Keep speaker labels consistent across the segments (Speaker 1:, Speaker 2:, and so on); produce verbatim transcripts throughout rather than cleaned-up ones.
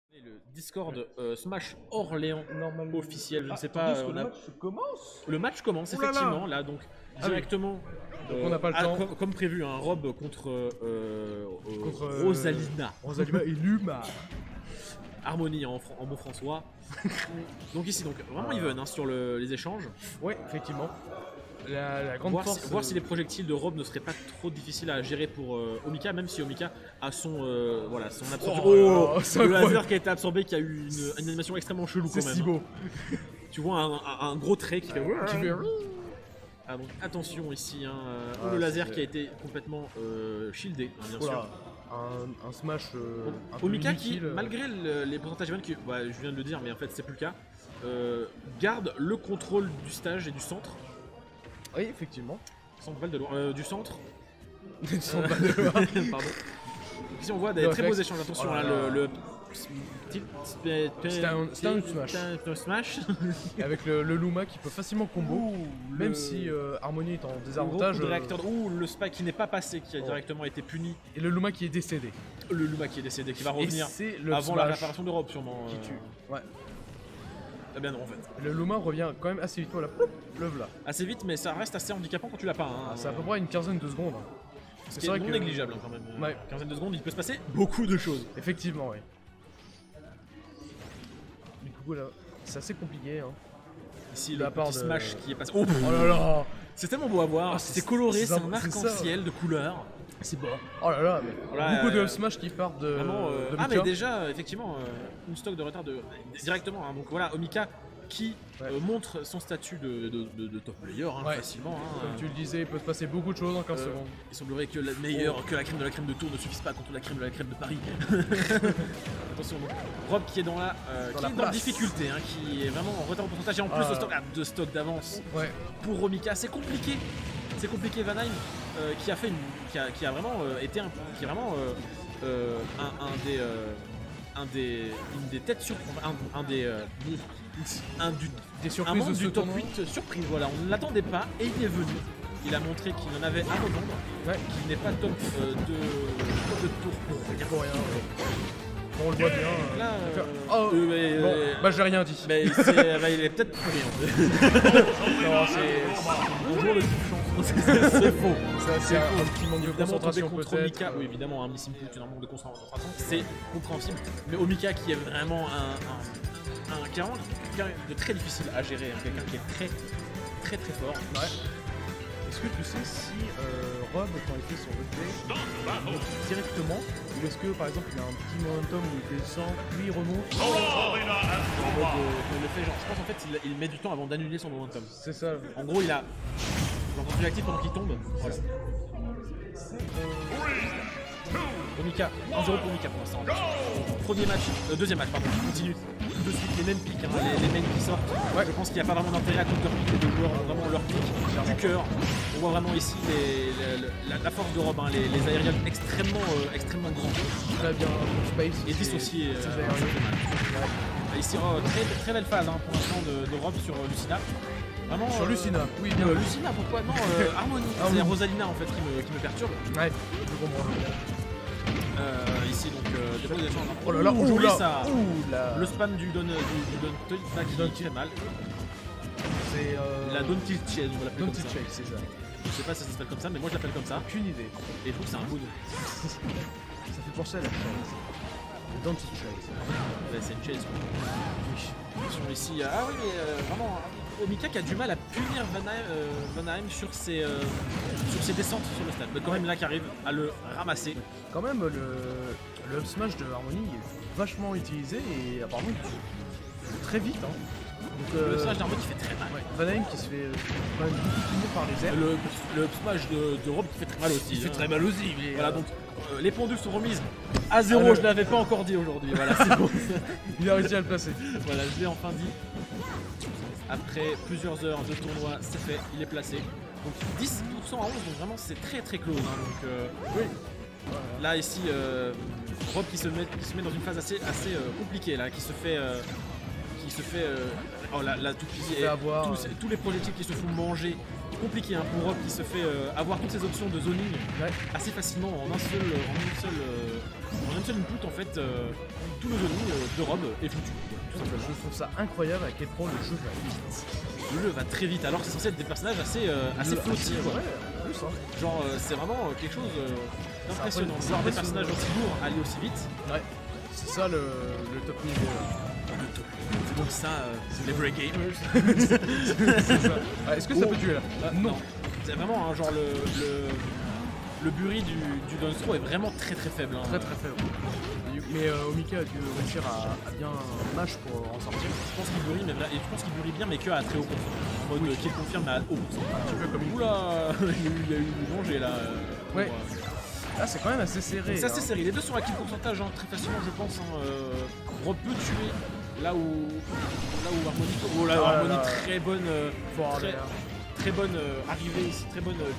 Speaker 1: Le Discord euh, Smash Orléans
Speaker 2: Normalement
Speaker 1: officiel, je ne sais
Speaker 2: Attendez,
Speaker 1: pas.
Speaker 2: parce que
Speaker 1: on
Speaker 2: le
Speaker 1: a...
Speaker 2: match commence.
Speaker 1: Le match commence
Speaker 2: Ouh là là.
Speaker 1: effectivement, là donc
Speaker 2: Ah
Speaker 1: directement.
Speaker 2: oui. Donc on n'a pas le
Speaker 1: ah,
Speaker 2: temps.
Speaker 1: Comme, comme prévu, un Rob contre, euh, euh,
Speaker 2: Contre euh,
Speaker 1: Rosalina.
Speaker 2: Rosalina et Luma.
Speaker 1: Harmonie en, fran- en bon François. Donc ici, donc vraiment
Speaker 2: Ah.
Speaker 1: even hein, sur le- les échanges.
Speaker 2: Ouais, effectivement. La, la grande
Speaker 1: Voir,
Speaker 2: force.
Speaker 1: si, voir
Speaker 2: euh,
Speaker 1: si les projectiles de Rob ne seraient pas trop difficiles à gérer pour euh, Omika, même si Omika a son, euh, voilà, son absorption.
Speaker 2: Oh là là, c'est
Speaker 1: le
Speaker 2: incroyable.
Speaker 1: laser qui a été absorbé, qui a eu une, une animation extrêmement chelou
Speaker 2: C'est
Speaker 1: quand même.
Speaker 2: si
Speaker 1: hein.
Speaker 2: beau.
Speaker 1: Tu vois un, un- un gros trait qui fait.
Speaker 2: Qui fait-
Speaker 1: Ah, donc attention ici, hein, euh,
Speaker 2: Ah,
Speaker 1: le laser
Speaker 2: c'est-
Speaker 1: qui a été complètement euh, shieldé, hein, bien
Speaker 2: Voilà.
Speaker 1: sûr.
Speaker 2: Un, un smash. Euh, un peu
Speaker 1: Omika qui,
Speaker 2: inutile.
Speaker 1: malgré le- les pourcentages even, qui, bah, je viens de le dire, mais en fait c'est plus le cas, euh, garde le contrôle du stage et du centre.
Speaker 2: Oui, effectivement.
Speaker 1: Central de loin, euh, du centre.
Speaker 2: Ils sont pas de loin.
Speaker 1: Pardon. Ici on voit des
Speaker 2: Le
Speaker 1: très beaux
Speaker 2: réflexe.
Speaker 1: échanges. Attention
Speaker 2: Oh là
Speaker 1: là,
Speaker 2: là.
Speaker 1: le. le... Petit-
Speaker 2: C'est un- c'est un smash.
Speaker 1: C'est un smash.
Speaker 2: Et avec le, le Luma qui peut facilement combo.
Speaker 1: Ouh,
Speaker 2: Même
Speaker 1: le-
Speaker 2: si euh, Harmony est en
Speaker 1: le gros
Speaker 2: désavantage.
Speaker 1: coup de
Speaker 2: euh,
Speaker 1: réacteur. Ouh, le spike qui n'est pas passé, qui a
Speaker 2: Oh.
Speaker 1: directement été puni.
Speaker 2: Et le Luma qui est décédé.
Speaker 1: Le Luma qui est décédé, qui va revenir
Speaker 2: Et c'est le
Speaker 1: avant la
Speaker 2: smash
Speaker 1: réparation d'Europe sûrement.
Speaker 2: qui
Speaker 1: euh.
Speaker 2: tue. Ouais.
Speaker 1: Eh bien non en fait.
Speaker 2: Le Luma revient quand même assez vite. Voilà, plop, le voilà.
Speaker 1: Assez vite, mais ça reste assez handicapant quand tu l'as pas. Hein.
Speaker 2: Ah, c'est à peu près une quinzaine de secondes.
Speaker 1: Ce qui est non
Speaker 2: que-
Speaker 1: négligeable hein, quand même.
Speaker 2: Ouais.
Speaker 1: quinzaine de secondes, il peut se passer beaucoup de choses.
Speaker 2: Effectivement, oui. Du coup, là, c'est assez compliqué. Hein.
Speaker 1: Ici,
Speaker 2: De
Speaker 1: le
Speaker 2: la part
Speaker 1: petit
Speaker 2: de-
Speaker 1: smash qui est passé. Oh,
Speaker 2: Oh là là,
Speaker 1: c'est tellement beau à voir.
Speaker 2: Ah,
Speaker 1: c'est
Speaker 2: c'est-
Speaker 1: coloré,
Speaker 2: c'est
Speaker 1: c'est
Speaker 2: ça,
Speaker 1: un
Speaker 2: c'est ça.
Speaker 1: arc-en-ciel de couleurs.
Speaker 2: c'est beau. Oh là là, mais
Speaker 1: Voilà,
Speaker 2: beaucoup de
Speaker 1: euh,
Speaker 2: smash qui partent de.
Speaker 1: Vraiment. euh,
Speaker 2: de
Speaker 1: Ah, mais
Speaker 2: Mika.
Speaker 1: déjà, effectivement, euh, une stock de retard de directement. hein. Donc voilà, Omika qui
Speaker 2: Ouais.
Speaker 1: euh, montre son statut de, de- de- de top player hein,
Speaker 2: Ouais.
Speaker 1: facilement. hein.
Speaker 2: Comme tu le disais, il peut se passer beaucoup de choses en quinze
Speaker 1: Euh,
Speaker 2: secondes.
Speaker 1: Il semblerait que la meilleure, que la crème de la crème de Tours ne suffise pas contre la crème de la crème de Paris. Attention, donc, Rob qui est dans la, euh,
Speaker 2: Dans
Speaker 1: qui
Speaker 2: la
Speaker 1: est dans la
Speaker 2: place.
Speaker 1: difficulté, hein, qui est vraiment en retard au pourcentage et en plus
Speaker 2: Ah.
Speaker 1: de stock, ah, de stock d'avance
Speaker 2: Ouais.
Speaker 1: pour Omika. C'est compliqué, c'est compliqué. Vanheim euh, qui a fait, une, qui, a, qui a vraiment euh, été, un, qui est vraiment euh, euh, un, un des, euh, un des, une des têtes sur, un, un des, euh, un du,
Speaker 2: Des
Speaker 1: un
Speaker 2: surprises
Speaker 1: membre
Speaker 2: de ce
Speaker 1: du top
Speaker 2: tournoi.
Speaker 1: huit surprise. Voilà, on ne l'attendait pas et il est venu. Il a montré qu'il en avait à revendre.
Speaker 2: Ouais.
Speaker 1: Qu'il n'est pas top euh, de, top de tour pour rien.
Speaker 2: Pour rien. Ouais. Bon, on le voit bien. euh,
Speaker 1: Là,
Speaker 2: donc,
Speaker 1: euh,
Speaker 2: oh,
Speaker 1: euh, mais,
Speaker 2: bon,
Speaker 1: euh,
Speaker 2: bah j'ai rien dit.
Speaker 1: mais c'est- bah, il est peut-être pour rien.
Speaker 2: Non, c'est
Speaker 1: Bonjour le type chance. C'est faux.
Speaker 2: c'est assez un petit manque de
Speaker 1: Évidemment, tomber
Speaker 2: concentration
Speaker 1: contre
Speaker 2: peut-être.
Speaker 1: Omika, oui évidemment, un missing put, un manque de concentration, c'est compréhensible. Mais Omika qui est vraiment un, un, un clairement, quelqu'un de très difficile à gérer, hein, quelqu'un qui est très très très fort.
Speaker 2: Ouais. Est-ce que tu sais si euh, Rob, quand il fait son replay, il monte directement ou est-ce que par exemple il a un petit momentum où il descend, puis il remonte
Speaker 1: En mode, euh, il le fait genre, je pense en fait il, il met du temps avant d'annuler son momentum.
Speaker 2: C'est ça.
Speaker 1: En gros, il a l'entendu actif pendant qu'il tombe. Voilà. Omika, un zéro pour Omika pour l'instant. Premier match, euh, deuxième match, pardon, continue. De suite les mêmes pics, hein, les, les mêmes qui sortent.
Speaker 2: Ouais.
Speaker 1: Je pense qu'il n'y a pas vraiment d'intérêt à counter-pick, les deux joueurs ont vraiment leur pic du cœur. On voit vraiment ici les- les- le- la, la force de Rob, hein, les, les aériens extrêmement, euh, extrêmement grands
Speaker 2: Très bien space.
Speaker 1: et
Speaker 2: c'est-
Speaker 1: dissociés.
Speaker 2: c'est
Speaker 1: euh,
Speaker 2: aérien.
Speaker 1: Et ici, oh, très, très belle phase hein, pour l'instant de, de Rob sur euh, Lucina. Vraiment,
Speaker 2: Sur
Speaker 1: euh,
Speaker 2: Lucina, oui bien.
Speaker 1: Euh, Lucina, pourquoi non euh, Harmonie, c'est
Speaker 2: Harmonie.
Speaker 1: Rosalina en fait qui me, qui me perturbe.
Speaker 2: Ouais, je comprends.
Speaker 1: Euh, ici donc euh, des beaux échanges.
Speaker 2: Oh là là,
Speaker 1: Ouh,
Speaker 2: ouh
Speaker 1: joli
Speaker 2: là,
Speaker 1: ça.
Speaker 2: ouh là.
Speaker 1: Le spam du don du, du don tilt là, qui
Speaker 2: Don
Speaker 1: qui fait mal.
Speaker 2: C'est euh...
Speaker 1: La don tilt chase, on va l'appeler
Speaker 2: Don't
Speaker 1: comme ça.
Speaker 2: check, c'est ça.
Speaker 1: Je sais pas si ça s'appelle comme ça, mais moi je l'appelle comme ça.
Speaker 2: Aucune idée.
Speaker 1: Et je trouve que c'est un beau nom.
Speaker 2: Ça fait penser à la chaise. Le Don't check.
Speaker 1: Ouais, c'est une chase. Attention ici. Ah oui, mais euh, vraiment, Omika qui a du mal à punir Vanheim, euh, Vanheim sur, ses, euh, sur ses descentes sur le stade. Mais quand même là qui arrive à le ramasser.
Speaker 2: Quand même, le, le up smash de Harmony est vachement utilisé et apparemment il fait très vite. Hein. Donc,
Speaker 1: Le
Speaker 2: euh,
Speaker 1: smash d'Harmonie fait très mal.
Speaker 2: ouais, Vanheim qui se fait euh, quand même beaucoup punir par les airs.
Speaker 1: Le, le smash de, de Rob qui fait très mal aussi.
Speaker 2: Il fait
Speaker 1: hein.
Speaker 2: très mal aussi. Mais,
Speaker 1: Voilà
Speaker 2: euh,
Speaker 1: donc euh, les pendules sont remises à zéro,
Speaker 2: Ah, le-
Speaker 1: je l'avais pas encore dit aujourd'hui. Voilà, c'est bon.
Speaker 2: il a réussi à le placer.
Speaker 1: Voilà, je l'ai enfin dit. Après plusieurs heures de tournoi, c'est fait, il est placé. Donc dix pour cent à onze, donc vraiment c'est très très close. Hein, donc euh,
Speaker 2: Oui.
Speaker 1: là ici, euh, Rob qui se, met, qui se met dans une phase assez, assez euh, compliquée là, qui se fait, euh, qui se fait, euh, oh la, la toupie
Speaker 2: fait
Speaker 1: et
Speaker 2: avoir,
Speaker 1: tous,
Speaker 2: euh.
Speaker 1: tous les projectiles qui se font manger compliqué hein, pour Rob qui se fait euh, avoir toutes ses options de zoning
Speaker 2: Ouais.
Speaker 1: assez facilement en un seul, en une seule, euh, en une seule input en fait. Euh, tout le zoning euh, de Rob est foutu. Tout simplement.
Speaker 2: Je trouve ça incroyable à quel point le jeu va vite.
Speaker 1: Le jeu va très vite alors que c'est censé être des personnages assez, euh, assez
Speaker 2: Le-
Speaker 1: flottils. quoi.
Speaker 2: Ouais, en plus, hein.
Speaker 1: Genre euh, c'est vraiment euh, quelque chose euh, d'impressionnant.
Speaker 2: C'est
Speaker 1: Voir des
Speaker 2: impressionnant.
Speaker 1: personnages aussi lourds aller aussi vite.
Speaker 2: Ouais. C'est ça le, le top niveau. là.
Speaker 1: Donc ça, euh, c'est les break gamers.
Speaker 2: C'est ça. Ah, est-ce que ça
Speaker 1: Oh.
Speaker 2: peut tuer là
Speaker 1: Ah,
Speaker 2: Non.
Speaker 1: C'est vraiment hein, genre le, le, le buri du, du Dunstro est vraiment très très faible. hein.
Speaker 2: Très très faible. Mais euh, Omika a dû réussir à, à bien mash pour en sortir.
Speaker 1: Je pense qu'il bury, mais vra- et je pense qu'il bury bien, mais que à très haut pourcentage. En mode
Speaker 2: Oui.
Speaker 1: euh, qu'il confirme à haut pourcentage.
Speaker 2: Un petit peu comme une.
Speaker 1: Oula, il y a eu, il y a eu du danger là. euh, pour,
Speaker 2: Ouais.
Speaker 1: euh,
Speaker 2: Ah, c'est quand même assez serré.
Speaker 1: Donc ça c'est
Speaker 2: hein.
Speaker 1: serré. Les deux sont à kill pourcentage hein, très facilement, je pense. Hein, euh, Rob peut tuer là où là où Harmony. Oh là,
Speaker 2: Ah là
Speaker 1: Harmony
Speaker 2: là.
Speaker 1: très bonne, euh,
Speaker 2: Fort
Speaker 1: très,
Speaker 2: derrière.
Speaker 1: très bonne euh, arrivée ici, très bonne. euh,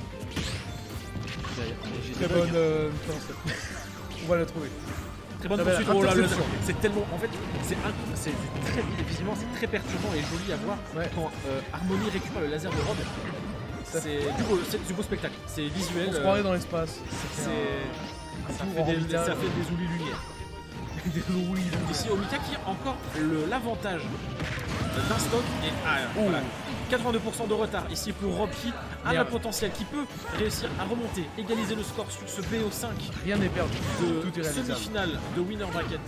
Speaker 1: j'ai
Speaker 2: Très
Speaker 1: des bugs.
Speaker 2: bonne. euh, putain, c'est- On va la trouver.
Speaker 1: Très bonne
Speaker 2: Ça va,
Speaker 1: poursuite. Oh là, le-
Speaker 2: interception.
Speaker 1: c'est tellement. En fait, c'est un- c'est très effectivement, c'est très perturbant et joli à voir
Speaker 2: Ouais.
Speaker 1: quand euh, Harmony récupère le laser de Rob.
Speaker 2: Ça-
Speaker 1: C'est du beau, c'est du beau spectacle. C'est visuel.
Speaker 2: On se
Speaker 1: euh,
Speaker 2: croirait dans l'espace.
Speaker 1: c'est ça
Speaker 2: tour
Speaker 1: fait des,
Speaker 2: orbital.
Speaker 1: ça fait des oulis lumière.
Speaker 2: Des louis.
Speaker 1: Ici, Omika qui a encore le- l'avantage d'un stock et ah,
Speaker 2: Oh.
Speaker 1: voilà. quatre-vingt-deux pour cent de retard ici pour Rob qui a le
Speaker 2: Merde.
Speaker 1: potentiel, qui peut réussir à remonter, égaliser le score sur ce B O cinq
Speaker 2: Rien n'est perdu.
Speaker 1: de
Speaker 2: Tout est réalisable.
Speaker 1: semi-finale de Winner Bracket.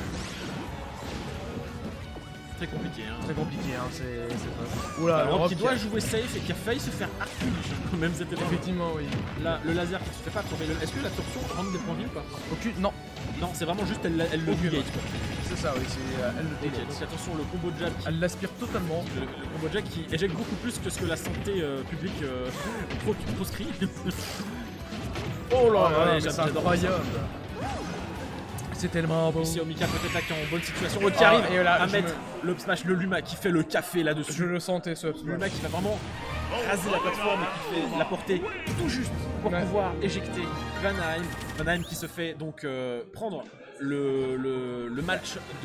Speaker 1: Très compliqué. Hein.
Speaker 2: Très compliqué, hein. C'est. c'est pas- Oula,
Speaker 1: Rob
Speaker 2: Rob
Speaker 1: qui
Speaker 2: qui
Speaker 1: doit
Speaker 2: a-
Speaker 1: jouer safe et qui a failli se faire arculuche quand même cette épreuve.
Speaker 2: Effectivement, oui.
Speaker 1: Là, le laser qui se fait pas tomber. Est-ce que la torsion rentre des points de vie ou pas?
Speaker 2: Aucune. Non,
Speaker 1: Non, c'est vraiment juste elle, elle le
Speaker 2: Aucune.
Speaker 1: negate, quoi.
Speaker 2: c'est ça, oui. C'est. euh, Elle le
Speaker 1: Ok,
Speaker 2: délète.
Speaker 1: donc attention, le combo jab qui
Speaker 2: Elle l'aspire totalement.
Speaker 1: Le, le combo jack qui éjecte beaucoup plus que ce que la santé euh, publique euh, pro- proscrit. Oh là
Speaker 2: Oh là
Speaker 1: là,
Speaker 2: là, mais
Speaker 1: j'adore
Speaker 2: c'est
Speaker 1: ça.
Speaker 2: incroyable. C'est tellement beau.
Speaker 1: Ici Omika peut-être là qui est en bonne situation, oh, qui
Speaker 2: Ah,
Speaker 1: arrive
Speaker 2: et là,
Speaker 1: à
Speaker 2: je
Speaker 1: mettre
Speaker 2: me-
Speaker 1: le up smash, le Luma qui fait le café
Speaker 2: Je
Speaker 1: là-dessus.
Speaker 2: le sentais ce up smash.
Speaker 1: Luma qui va vraiment raser la plateforme et qui fait la portée tout juste pour
Speaker 2: Ouais.
Speaker 1: pouvoir éjecter Vanheim. Vanheim qui se fait donc euh, prendre le, le, le match de...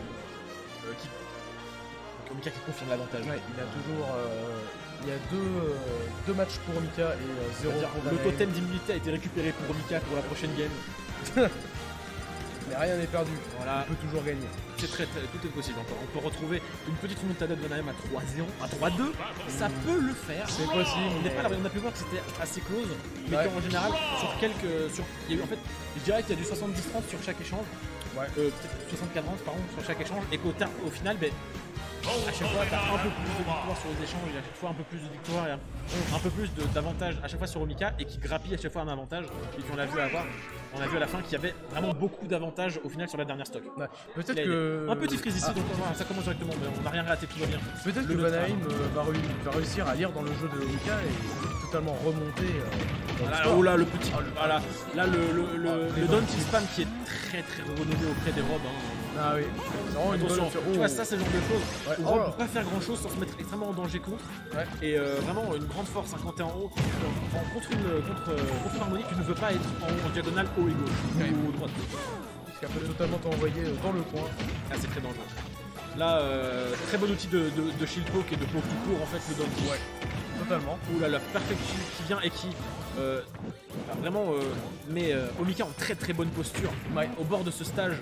Speaker 1: euh, qui, donc Omika qui confirme l'avantage.
Speaker 2: Ouais, il a toujours. euh, Il y a deux, euh, deux matchs pour Omika et euh, zéro
Speaker 1: C'est-à-dire,
Speaker 2: pour
Speaker 1: le
Speaker 2: Vanheim.
Speaker 1: totem d'immunité a été récupéré pour Omika pour la prochaine game.
Speaker 2: Mais rien n'est perdu.
Speaker 1: Voilà,
Speaker 2: On peut toujours gagner.
Speaker 1: c'est très, très- tout est possible encore. On peut retrouver une petite remontada de Vanheim à trois zéro, à trois deux. Ça peut le faire.
Speaker 2: C'est possible.
Speaker 1: On, n'est
Speaker 2: mais-
Speaker 1: pas là, on a pu voir que c'était assez close, mais
Speaker 2: Ouais.
Speaker 1: qu'en général, sur quelques. Sur, il y a eu en fait, je dirais qu'il y a du soixante-dix trente sur chaque échange.
Speaker 2: Ouais.
Speaker 1: Euh, peut-être soixante-quatre trente pardon, sur chaque échange, et qu'au ter- au final, ben, à chaque fois, t'as un peu plus de victoires sur les échanges, et à chaque fois un peu plus de victoires, et un, un peu plus de- d'avantages à chaque fois sur Omika, et qui grappille à chaque fois un avantage, et qu'on a vu avoir. On a vu à la fin qu'il y avait vraiment beaucoup d'avantages au final sur la dernière stock.
Speaker 2: Ouais. Peut-être
Speaker 1: Il a
Speaker 2: que.
Speaker 1: Un petit freeze ici,
Speaker 2: Ah,
Speaker 1: donc voilà, ça commence directement, mais on n'a rien raté, tout va bien.
Speaker 2: Peut-être
Speaker 1: le
Speaker 2: que
Speaker 1: neutre,
Speaker 2: Vanheim euh, va, réu- va réussir à lire dans le jeu de Omika et totalement remonter. euh, dans le
Speaker 1: Voilà,
Speaker 2: score.
Speaker 1: oh là, le petit. Voilà, là, le, le, le,
Speaker 2: Ah,
Speaker 1: le
Speaker 2: les
Speaker 1: down
Speaker 2: donkey.
Speaker 1: kill spam qui est très très renommé auprès des robes. Hein.
Speaker 2: Ah oui. C'est vraiment une
Speaker 1: Attention,
Speaker 2: bonne.
Speaker 1: tu vois,
Speaker 2: Oh.
Speaker 1: ça, c'est le genre de choses
Speaker 2: Ouais,
Speaker 1: où
Speaker 2: oh
Speaker 1: Rob
Speaker 2: là.
Speaker 1: peut pas faire grand chose sans se mettre extrêmement en danger contre.
Speaker 2: Ouais.
Speaker 1: Et euh, vraiment une grande force, hein, quand t'es en haut, en- contre une, contre, euh, contre une harmonie, tu ne veux pas être en, en diagonale haut et gauche,
Speaker 2: Ouais.
Speaker 1: ou droite.
Speaker 2: Parce qu'elle peut totalement t'envoyer euh, dans le coin.
Speaker 1: Ah, c'est très dangereux. Là, euh, très bon outil de, de, de shield poke et de poke tout court en fait, le down kill.
Speaker 2: Ouais. Totalement.
Speaker 1: Ouh là là, perfect shield qui vient et qui euh, bah, vraiment euh, met euh, Omika en très très bonne posture
Speaker 2: Ouais.
Speaker 1: au bord de ce stage.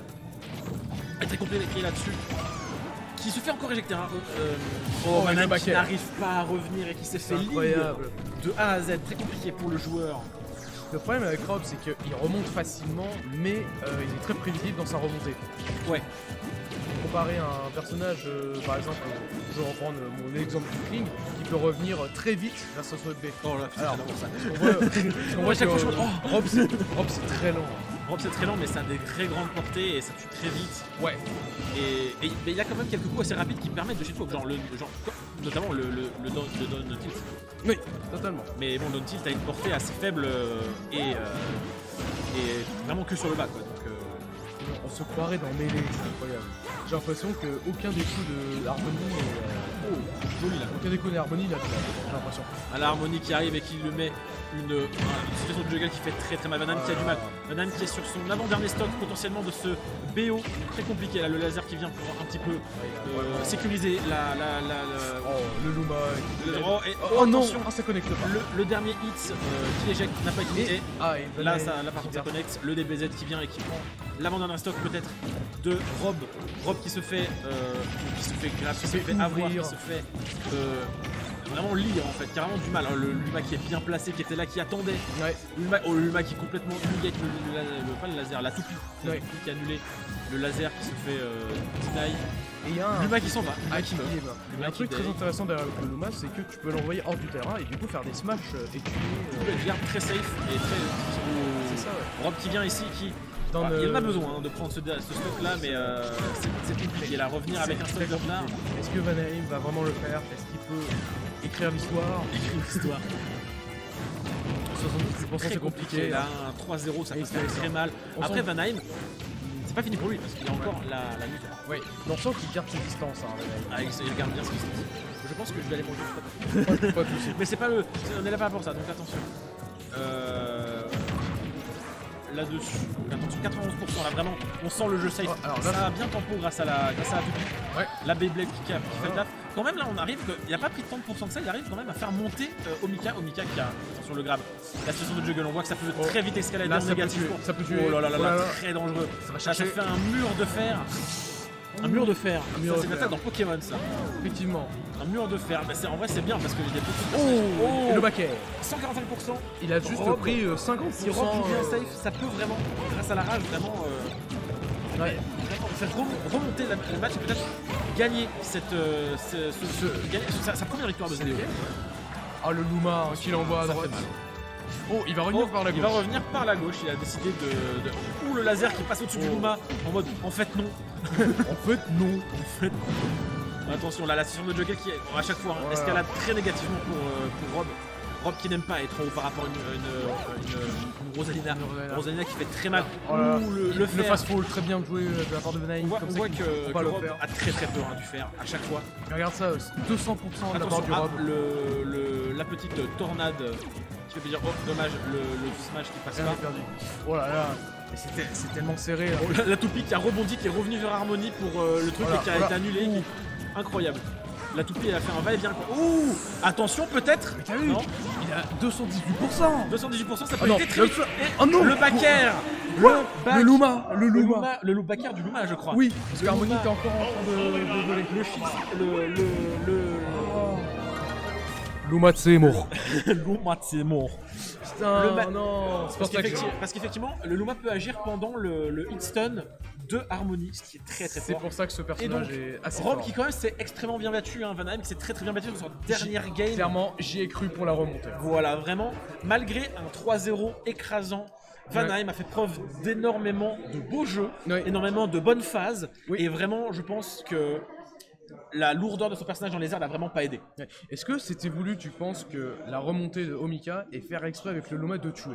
Speaker 1: est très compliqué là-dessus. Qui se fait encore éjecter. Hein. Euh,
Speaker 2: Oh,
Speaker 1: Vanheim
Speaker 2: le
Speaker 1: qui
Speaker 2: backer.
Speaker 1: n'arrive pas à revenir et qui s'est fait
Speaker 2: C'est
Speaker 1: lead
Speaker 2: incroyable.
Speaker 1: de A à Z. Très compliqué pour le joueur.
Speaker 2: Le problème avec Rob, c'est qu'il remonte facilement, mais euh, il est très prévisible dans sa remontée.
Speaker 1: Ouais.
Speaker 2: Comparé à un personnage, euh, par exemple, euh, je vais reprendre mon exemple du Kling, qui peut revenir très vite grâce à son B.
Speaker 1: Oh là, putain,
Speaker 2: Alors,
Speaker 1: j'adore ça.
Speaker 2: On voit, on voit
Speaker 1: chaque
Speaker 2: que,
Speaker 1: fois, je-
Speaker 2: euh, Rob, c'est Rob, c'est très lent.
Speaker 1: Rob c'est très lent mais ça a des très grandes portées et ça tue très vite.
Speaker 2: Ouais.
Speaker 1: Et, et- mais il y a quand même quelques coups assez rapides qui permettent de shitpoke, genre, le, genre notamment le, le, le, down, le down tilt.
Speaker 2: Oui, totalement.
Speaker 1: Mais bon, down tilt a une portée assez faible euh, et, euh, et vraiment que sur le bas quoi. Donc, euh,
Speaker 2: On on se croirait dans Melee, c'est incroyable. J'ai l'impression qu'aucun des coups de Harmony est...
Speaker 1: Oh, joli là.
Speaker 2: Aucun des coups d'Harmony n'a j'ai l'impression.
Speaker 1: À la Harmony qui arrive et qui lui met une, une situation de juggle qui fait très très mal. Van Damme qui a du mal. Van Damme qui est sur son avant-dernier stock potentiellement de ce B O très compliqué. Là, le laser qui vient pour un petit peu euh, sécuriser la, la, la, la...
Speaker 2: Oh, le Luma.
Speaker 1: Le... Oh, et...
Speaker 2: oh, oh non, ah, ça connecte pas.
Speaker 1: Le, le dernier hit euh, qui éjecte n'a pas été hit.
Speaker 2: Ah, et
Speaker 1: là, ça, là par contre ça connecte. Le D B Z qui vient et qui prend l'avant-dernier stock peut-être de Rob. Rob qui se fait, euh, qui se fait grave, qui se fait avoir, qui se fait euh, vraiment lire en fait, carrément du mal. Hein. Le Luma qui est bien placé, qui était là, qui attendait. Ouais. Luma, oh, le Luma qui est complètement humilié avec le, le, le, le, pas le laser, la toupie. La toupie qui a annulé. Le laser qui se fait euh, deny.
Speaker 2: Et il y a un
Speaker 1: Luma qui s'en va.
Speaker 2: Ah, qui meurt. Il y a un truc très intéressant derrière le Luma, c'est que tu peux l'envoyer hors du terrain et du coup faire des smash et tuer.
Speaker 1: Tu peux être bien très safe et très.
Speaker 2: C'est ça, ouais.
Speaker 1: Rob qui vient ici, qui. Ah, le... Il en a besoin hein, de prendre ce, ce stock là, mais euh, c'est compliqué là, revenir avec un stock de retard.
Speaker 2: Est-ce que Van Damme va vraiment le faire? Est-ce qu'il peut écrire l'histoire?
Speaker 1: Écrire l'histoire.
Speaker 2: soixante-dix pour cent c'est compliqué.
Speaker 1: Là, un trois zéro, ça peut faire très mal. On Après, Van Damme, c'est pas fini pour lui parce qu'il a encore la, la lutte.
Speaker 2: Oui, on sent qu'il garde ses distances. Hein,
Speaker 1: ah, il, il garde bien ses distances. Je pense que je vais aller manger.
Speaker 2: Pas, pas
Speaker 1: mais c'est pas le. On est là pas pour ça, donc attention. Euh. Là-dessus, attention, quatre-vingt-onze pour cent là vraiment, on sent le jeu safe. Oh, alors, là, ça a bien tempo grâce à la, grâce à la toupie. Ouais. La Beyblade qui, qui, qui fait le taf. Quand même là on arrive, que, il a pas pris trente pour cent de ça, il arrive quand même à faire monter euh, Omika. Omika qui a, attention le grab, la situation de juggle, on voit que ça peut oh. très vite escalader
Speaker 2: là,
Speaker 1: en négatif.
Speaker 2: Peut ça peut tuer.
Speaker 1: Oh là là là,
Speaker 2: oh là,
Speaker 1: là,
Speaker 2: là.
Speaker 1: Très dangereux. Ça, va chercher. Ça fait un mur de fer. Un mur de fer, c'est une attaque dans Pokémon ça.
Speaker 2: Effectivement.
Speaker 1: Un mur de fer, mais en vrai c'est bien parce que j'ai des petits
Speaker 2: oh, oh. Et le baquet
Speaker 1: cent quarante-cinq pour cent.
Speaker 2: Il a juste Rob, pris euh, cinquante pour cent.
Speaker 1: Si Rob joue bien safe, ça peut vraiment, grâce à la rage, vraiment, euh, ouais. vraiment faire remonter le match et peut-être gagner cette, euh, ce, ce, ce, gagner, sa, sa première victoire de cette vidéo.
Speaker 2: Ah le Luma hein, qui l'envoie à droite. Oh, il va revenir oh, par la gauche.
Speaker 1: Il va revenir par la gauche. Il a décidé de. de... Ouh, le laser qui passe au-dessus oh. du Luma en mode en fait non.
Speaker 2: en fait non.
Speaker 1: En fait non. Attention, là, la session de juggle qui à chaque fois hein, voilà. escalade très négativement pour, euh, pour Rob. Rob qui n'aime pas être trop haut par rapport à une, une, une, une Rosalina. Une Rosalina qui fait très mal.
Speaker 2: Oh là, Ouh, le, le, le fast-fall très bien joué de la part de Van Damme.
Speaker 1: On voit, on voit que, que Rob a très très peur hein, du fer à chaque fois.
Speaker 2: Et regarde ça, deux cents pour cent de la part du Rob.
Speaker 1: Ah, le, le, la petite tornade qui fait dire oh dommage le, le smash qui passe pas.
Speaker 2: Perdu. Oh là là. C'est tellement serré. Là.
Speaker 1: Oh, la, la toupie qui a rebondi, qui est revenue vers Harmony pour euh, le truc voilà, et qui a voilà. été annulé. Qui... Incroyable. La toupie elle a fait un va-et-vient quoi. Ouh. Attention peut-être.
Speaker 2: Mais t'as vu? Il a deux cent dix-huit pour cent.
Speaker 1: deux cent dix-huit pour cent ça peut
Speaker 2: oh
Speaker 1: être très vite.
Speaker 2: Oh non.
Speaker 1: Le backer.
Speaker 2: Le, back, le Luma. Le Luma.
Speaker 1: Le Luma backer du Luma je crois.
Speaker 2: Oui. Parce qu'Harmony était encore en train de, de voler.
Speaker 1: Le chic. Le. le. le.
Speaker 2: Oh. Luma Tsemur.
Speaker 1: Luma Tsemur.
Speaker 2: Putain, le non.
Speaker 1: Parce qu'effectivement, parce qu'effectivement, le Luma peut agir pendant le, le hit stun de Harmony, ce qui est très très fort.
Speaker 2: C'est pour ça que ce personnage donc, est assez
Speaker 1: Rob
Speaker 2: fort.
Speaker 1: qui quand même s'est extrêmement bien battu, hein, Van Damme qui s'est très très bien battu dans son dernière game.
Speaker 2: Clairement, j'y ai cru pour la remontée.
Speaker 1: Voilà, vraiment, malgré un trois zéro écrasant, Van Damme ouais. a fait preuve d'énormément de beaux jeux, ouais. énormément de bonnes phases, oui. et vraiment, je pense que la lourdeur de son personnage dans les airs n'a vraiment pas aidé.
Speaker 2: Ouais. Est-ce que c'était voulu, tu penses, que la remontée de Omika et faire exprès avec le Luma de tuer?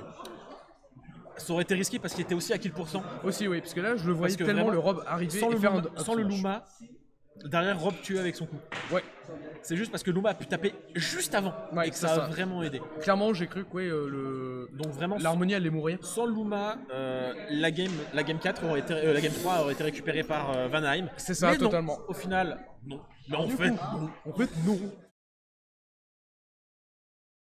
Speaker 1: Ça aurait été risqué parce qu'il était aussi à kill pour cent.
Speaker 2: Aussi oui, parce que là je le voyais tellement le Rob arriver
Speaker 1: sans
Speaker 2: et
Speaker 1: le
Speaker 2: faire
Speaker 1: Luma,
Speaker 2: un,
Speaker 1: sans le Luma, derrière Rob tuer avec son coup.
Speaker 2: Ouais.
Speaker 1: C'est juste parce que Luma a pu taper juste avant ouais, et que ça, ça a vraiment aidé.
Speaker 2: Clairement j'ai cru que ouais, euh, le...
Speaker 1: donc vraiment
Speaker 2: l'harmonie allait mourir.
Speaker 1: Sans Luma, euh, la game la game quatre aurait été euh, la game trois aurait été récupérée par euh, Van Damme.
Speaker 2: C'est ça. Mais totalement.
Speaker 1: Non, au final non. Mais en
Speaker 2: du
Speaker 1: fait
Speaker 2: coup,
Speaker 1: non.
Speaker 2: En fait non.